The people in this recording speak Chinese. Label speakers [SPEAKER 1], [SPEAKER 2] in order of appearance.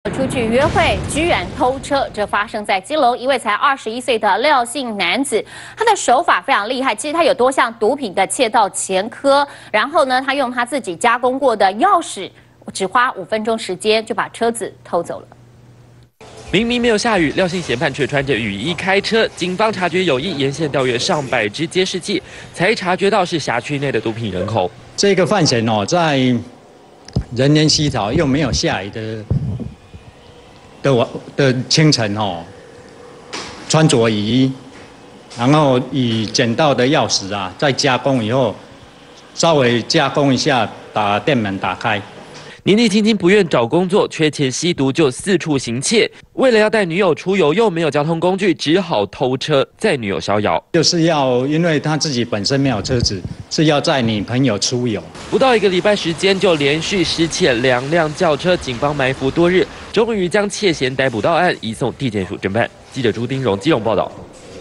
[SPEAKER 1] 出去约会居然偷车，这发生在基隆一位才21岁的廖姓男子，他的手法非常厉害。其实他有多项毒品的窃盗前科，然后呢，他用他自己加工过的钥匙，只花5分钟时间就把车子偷走了。
[SPEAKER 2] 明明没有下雨，廖姓嫌犯却穿着雨衣开车。警方察觉有异，沿线调阅上百支监视器，才察觉到是辖区内的毒品人口。
[SPEAKER 3] 这个犯嫌在人烟稀少又没有下雨的清晨穿着雨衣，然后以捡到的钥匙再加工以后，稍微加工一下，把店门打开。
[SPEAKER 2] 年纪轻轻不愿找工作，缺钱吸毒就四处行窃。为了要带女友出游，又没有交通工具，只好偷车载女友逍遥。
[SPEAKER 3] 就是要，因为他自己本身没有车子，是要载女朋友出游。
[SPEAKER 2] 不到1个礼拜时间，就连续失窃2辆轿车，警方埋伏多日，终于将窃嫌逮捕到案，移送地检署侦办。记者朱丁荣基隆报道。